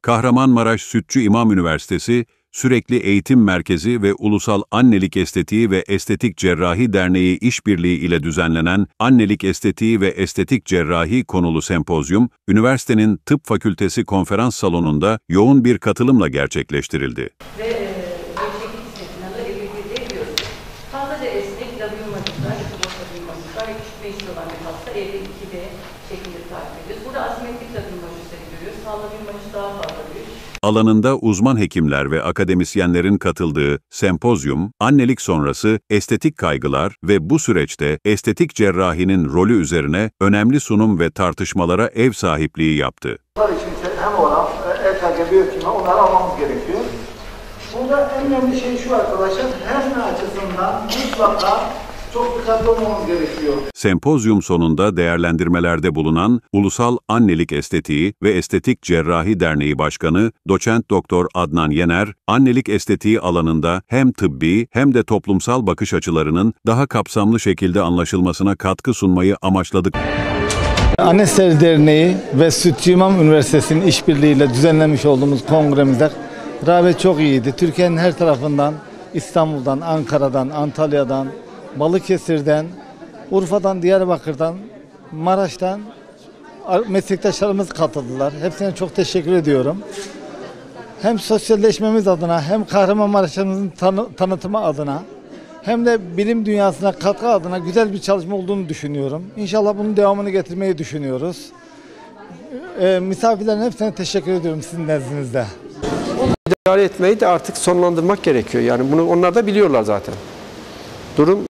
Kahramanmaraş Sütçü İmam Üniversitesi, Sürekli Eğitim Merkezi ve Ulusal Annelik Estetiği ve Estetik Cerrahi Derneği işbirliği ile düzenlenen Annelik Estetiği ve Estetik Cerrahi konulu sempozyum, üniversitenin Tıp Fakültesi konferans salonunda yoğun bir katılımla gerçekleştirildi. Gevşeklik istetiğinden de evlilikle ediyoruz. Fazlaca esnek, labiyomatikler, boşaltılmasızlar ve küçük meclis olan bir hasta evde 2B şeklinde takip ediyoruz. Burada asimetrik labiyomatikleri görüyoruz. Sağ labiyomatik daha fazla büyük. Alanında uzman hekimler ve akademisyenlerin katıldığı sempozyum, annelik sonrası estetik kaygılar ve bu süreçte estetik cerrahinin rolü üzerine önemli sunum ve tartışmalara ev sahipliği yaptı. Bunlar için hem oran, EKG, biyokimya onları almamız gerekiyor. Burada en önemli şey şu arkadaşlar, hernia açısından mutlaka çok dikkatli olmamız gerekiyor. Sempozyum sonunda değerlendirmelerde bulunan Ulusal Annelik Estetiği ve Estetik Cerrahi Derneği Başkanı Doçent Doktor Adnan Yener, annelik estetiği alanında hem tıbbi hem de toplumsal bakış açılarının daha kapsamlı şekilde anlaşılmasına katkı sunmayı amaçladık. Anestezi Derneği ve Sütçü İmam Üniversitesi'nin işbirliğiyle düzenlemiş olduğumuz kongremizde rağbet çok iyiydi. Türkiye'nin her tarafından, İstanbul'dan, Ankara'dan, Antalya'dan, Balıkesir'den, Urfa'dan, Diyarbakır'dan, Maraş'tan meslektaşlarımız katıldılar. Hepsine çok teşekkür ediyorum. Hem sosyalleşmemiz adına hem Kahramanmaraş'ımızın tanıtımı adına hem de bilim dünyasına katkı adına güzel bir çalışma olduğunu düşünüyorum. İnşallah bunun devamını getirmeyi düşünüyoruz. Misafirlerin hepsine teşekkür ediyorum sizin nezdinizde. İdare etmeyi de artık sonlandırmak gerekiyor. Yani bunu onlar da biliyorlar zaten. Durum